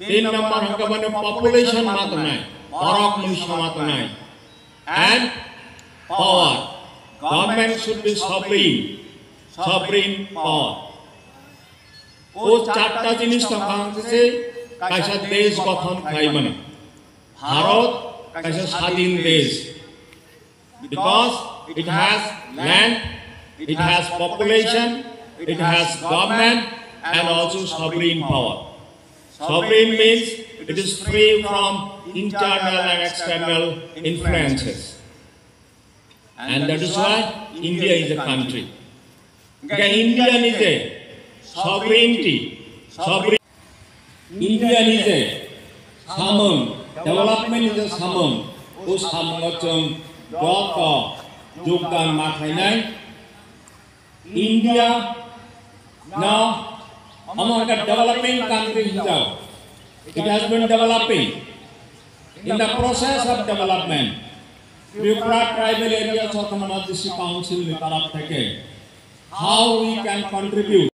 3 number hanggamane population mato nai, borok manusia mato nai, and power. Government should be sovereign power. O charta jinis thakangse kaisa desh gothon khaibana. Bharat kaisa স্বাধীন desh, because it has land, it has population, it has government, and also sovereign power. Sovereign means it is free from internal and external influences. And that is why India is a country. Okay, India is a sovereignty. India is a samon. Development is a samon. O samonachong doko jogdan mathainai. India now among the developing countries now, it has been developing. In the process of development, Tripura tribal areas of the Manipuri Council, how we can contribute.